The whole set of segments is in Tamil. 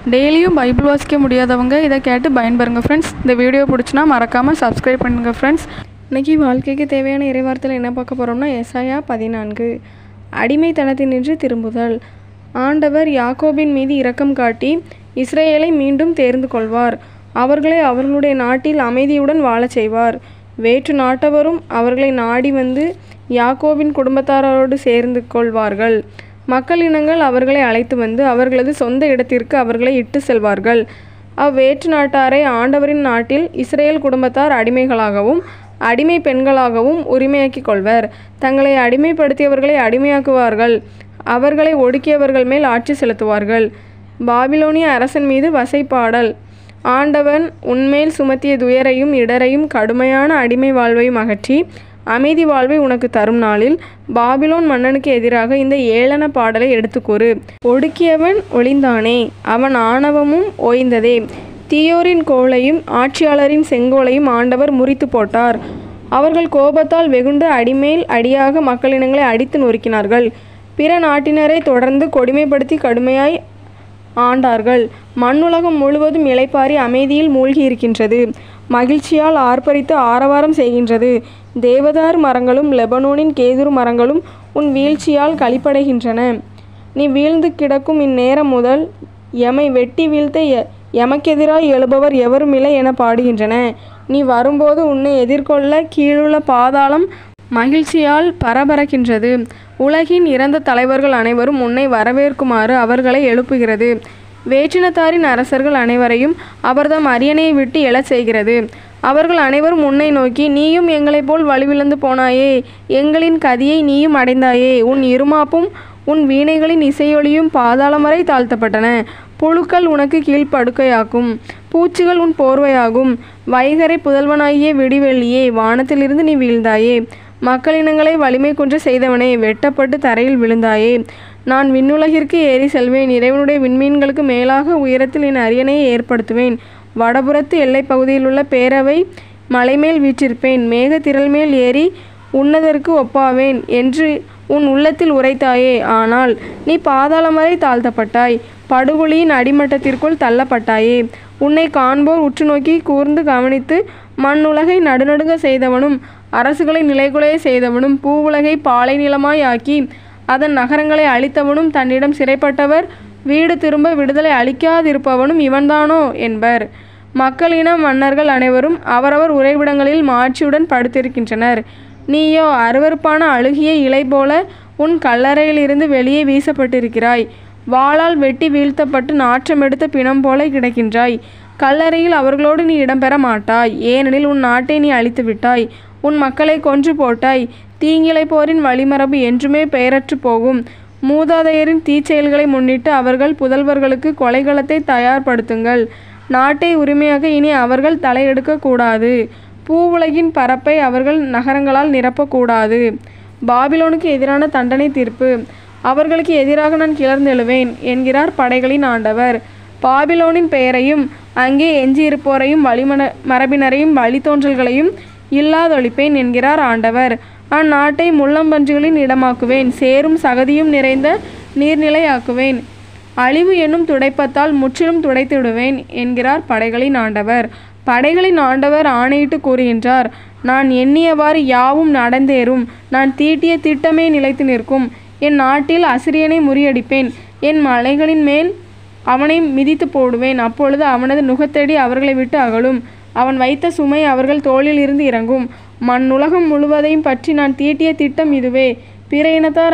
டெய்லியும் பைபிள் வாசிக்க முடியாதவங்க இதை கேட்டு பயன்பெறுங்க ஃப்ரெண்ட்ஸ். இந்த வீடியோ பிடிச்சினா மறக்காமல் சப்ஸ்கிரைப் பண்ணுங்கள் ஃப்ரெண்ட்ஸ். இன்றைக்கி வாழ்க்கைக்கு தேவையான இறைவார்த்தையில் என்ன பார்க்க போகிறோம்னா ஏசாயா 14 அடிமைத்தனத்தினின்று திரும்புதல். ஆண்டவர் யாக்கோபின் மீது இரக்கம் காட்டி இஸ்ரேலை மீண்டும் தேர்ந்து கொள்வார். அவர்களை அவர்களுடைய நாட்டில் அமைதியுடன் வாழச் செய்வார். வேற்று நாட்டவரும் அவர்களை நாடி வந்து யாக்கோபின் குடும்பத்தாரோடு சேர்ந்து கொள்வார்கள். மக்கள் இனங்கள் அவர்களை அழைத்து வந்து அவர்களது சொந்த இடத்திற்கு அவர்களை இட்டு செல்வார்கள். அவ்வேற்று நாட்டாரை ஆண்டவரின் நாட்டில் இஸ்ரேல் குடும்பத்தார் அடிமைகளாகவும் அடிமை பெண்களாகவும் உரிமையாக்கிக் கொள்வர். தங்களை அடிமைப்படுத்தியவர்களை அடிமையாக்குவார்கள். அவர்களை ஒடுக்கியவர்கள் மேல் ஆட்சி செலுத்துவார்கள். பாபிலோனிய அரசன் மீது வசைப்பாடல். ஆண்டவன் உன்மேல் சுமத்திய துயரையும் இடரையும் கடுமையான அடிமை வாழ்வையும் அகற்றி அமைதி வாழ்வை உனக்கு தரும் நாளில் பாபிலோன் மன்னனுக்கு எதிராக இந்த ஏளன பாடலை எடுத்துக்கூறு. ஒடுக்கியவன் ஒளிந்தானே, அவன் ஆணவமும் ஓய்ந்ததே. தீயோரின் கோலையும் ஆட்சியாளரின் செங்கோலையும் ஆண்டவர் முறித்து போட்டார். அவர்கள் கோபத்தால் வெகுண்டு அடிமேல் அடியாக மக்களினங்களை அடித்து நொறுக்கினார்கள். பிற நாட்டினரை தொடர்ந்து கொடுமைப்படுத்தி கடுமையாய் ஆண்டார்கள். மண்ணுலகம் முழுவதும் இளைப்பாரி அமைதியில் மூழ்கி இருக்கின்றது. மகிழ்ச்சியால் ஆர்ப்பரித்து ஆரவாரம் செய்கின்றது. தேவதார் மரங்களும் லெபனோனின் கேதுரு மரங்களும் உன் வீழ்ச்சியால் களிப்படைகின்றன. நீ வீழ்ந்து கிடக்கும் இந்நேரம் முதல் எமை வெட்டி வீழ்த்த எமக்கெதிராய் எழுபவர் எவருமில்லை என பாடுகின்றன. நீ வரும்போது உன்னை எதிர்கொள்ள கீழுள்ள பாதாளம் மகிழ்ச்சியால் பரபரக்கின்றது. உலகின் இறந்த தலைவர்கள் அனைவரும் உன்னை வரவேற்குமாறு அவர்களை எழுப்புகிறது. வேற்றினத்தாரின் அரசர்கள் அனைவரையும் அவர்தம் அரியணையை விட்டு எழச் செய்கிறது. அவர்கள் அனைவரும் உன்னை நோக்கி, நீயும் எங்களைப் போல் வலுவிழந்து போனாயே, எங்களின் கதியை நீயும் அடைந்தாயே. உன் இருமாப்பும் உன் வீணைகளின் இசையொலியும் பாதாளம் வரை தாழ்த்தப்பட்டன. புழுக்கள் உனக்கு கீழ்ப்படுக்கையாக்கும், பூச்சிகள் உன் போர்வையாகும். வைகரை புதல்வனாகிய விடிவெள்ளியே, வானத்திலிருந்து நீ வீழ்ந்தாயே. மக்களினங்களை வலிமை குன்ற செய்தவனே, வெட்டப்பட்டு தரையில் விழுந்தாயே. நான் விண்ணுலகிற்கு ஏறி செல்வேன். இறைவனுடைய விண்மீன்களுக்கு மேலாக உயரத்தில் என் அரியணையை ஏற்படுத்துவேன். வடபுறத்து எல்லை பகுதியில் உள்ள பேரவை மலைமேல் வீற்றிருப்பேன். மேகத்திரள் மேல் ஏறி உன்னதற்கு ஒப்பாவேன் என்று உன் உள்ளத்தில் உரைத்தாயே. ஆனால் நீ பாதாளம் வரை தாழ்த்தப்பட்டாய், படுகொலியின் அடிமட்டத்திற்குள் தள்ளப்பட்டாயே. உன்னை காண்போர் உற்று நோக்கி கூர்ந்து கவனித்து, மண்ணுலகை நடுநடுங்க செய்தவனும் அரசுகளை நிலைகுலைய செய்தவனும் பூவுலகை பாலை நிலமாய் ஆக்கி அதன் நகரங்களை அழித்தவனும் தன்னிடம் சிறைப்பட்டவர் வீடு திரும்ப விடுதலை அளிக்காதிருப்பவனும் இவன்தானோ என்பர். மக்களின மன்னர்கள் அனைவரும் அவரவர் உறைவிடங்களில் மாட்சியுடன் படுத்திருக்கின்றனர். நீயோ அருவருப்பான அழுகிய இலை போல உன் கல்லறையிலிருந்து வெளியே வீசப்பட்டிருக்கிறாய். வாளால் வெட்டி வீழ்த்தப்பட்டு நாற்றம் எடுத்த பிணம் போல கிடக்கின்றாய். கல்லறையில் அவர்களோடு நீ இடம்பெற மாட்டாய், ஏனெனில் உன் நாட்டை நீ அழித்து விட்டாய். உன் மக்களை கொன்று போட்டாய். தீங்கிழைப்போரின் வழிமரபு என்றுமே பெயரற்று போகும். மூதாதையரின் தீச்செயல்களை முன்னிட்டு அவர்கள் புதல்வர்களுக்கு கொலைகளத்தை தயார்படுத்துங்கள். நாட்டை உரிமையாக இனி அவர்கள் தலையெடுக்கக்கூடாது. பூவுலகின் பரப்பை அவர்கள் நகரங்களால் நிரப்பக்கூடாது. பாபிலோனுக்கு எதிரான தண்டனை தீர்ப்பு. அவர்களுக்கு எதிராக நான் கிளர்ந்தெழுவேன் என்கிறார் படைகளின் ஆண்டவர். பாபிலோனின் பெயரையும் அங்கே எஞ்சியிருப்போரையும் மரபினரையும் வழித்தோன்றல்களையும் இல்லாதொழிப்பேன் என்கிறார் ஆண்டவர். அந்நாட்டை முள்ளம்பன்றிகளின் இடமாக்குவேன், சேரும் சகதியும் நிறைந்த நீர்நிலையாக்குவேன். அழிவு என்னும் துடைப்பத்தால் முற்றிலும் துடைத்து விடுவேன் என்கிறார் படைகளின் ஆண்டவர். படைகளின் ஆண்டவர் ஆணையிட்டு கூறுகின்றார், நான் எண்ணியவாறு யாவும் நடந்தேறும். நான் தீட்டிய திட்டமே நிலைத்து நிற்கும். என் நாட்டில் அசிரியனை முறியடிப்பேன். என் மலைகளின் மேல் அவனை மிதித்து போடுவேன். அப்பொழுது அவனது நுகத்தடி அவர்களை விட்டு அகலும். அவன் வைத்த சுமை அவர்கள் தோளில் இருந்து இறங்கும். மண்ணுலகம் முழுவதையும் பற்றி நான் தீட்டிய திட்டம் இதுவே. பிற இனத்தார்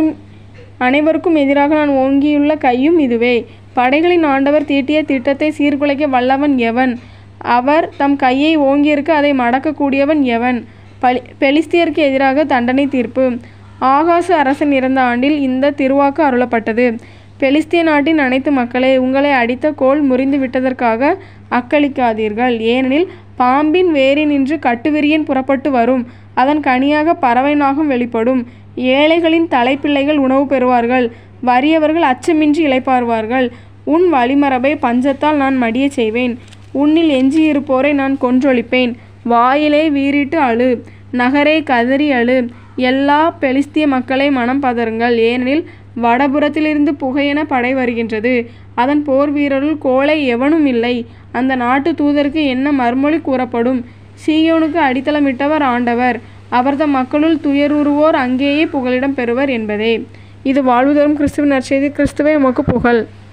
அனைவருக்கும் எதிராக நான் ஓங்கியுள்ள கையும் இதுவே. படைகளின் ஆண்டவர் தீட்டிய திட்டத்தை சீர்குலைக்க வல்லவன் எவன்? அவர் தம் கையை ஓங்கியிருக்க அதை மடக்கக்கூடியவன் எவன்? பெலிஸ்தியருக்கு எதிராக தண்டனை தீர்ப்பு. ஆகாசு அரசன் இறந்த ஆண்டில் இந்த திருவாக்கு அருளப்பட்டது. பெலிஸ்திய நாட்டின் அனைத்து மக்களே, உங்களை அடித்த கோல் முறிந்து விட்டதற்காக அக்களிக்காதீர்கள். ஏனெனில் பாம்பின் வேரினின்று கட்டுவிரியன் புறப்பட்டு வரும். அதன் கனியாக பறவை நாகம் வெளிப்படும். ஏழைகளின் தலைப்பிள்ளைகள் உணவு பெறுவார்கள். வறியவர்கள் அச்சமின்றி இளைப்பாறுவார்கள். உன் வழிமரபை பஞ்சத்தால் நான் மடிய செய்வேன். உன்னில் எஞ்சியிருப்போரை நான் கொன்றொழிப்பேன். வாயிலே வீறிட்டு அழு, நகரே கதறி அழு. எல்லா பெலிஸ்திய மக்களை மனம் பதறுங்கள், ஏனெனில் வடபுறத்திலிருந்து புகையென படை வருகின்றது. அதன் போர் வீரருள் கோழை எவனும் இல்லை. அந்த நாட்டு தூதருக்கு என்ன மறுமொழி கூறப்படும்? சீயோனுக்கு அடித்தளமிட்டவர் ஆண்டவர், அவர்தம் மக்களுள் துயருறுவோர் அங்கேயே புகலிடம் பெறுவர் என்பதே. இது வாழ்வு தரும் கிறிஸ்துவின் நற்செய்தி. கிறிஸ்துவே உமக்கு புகழ்.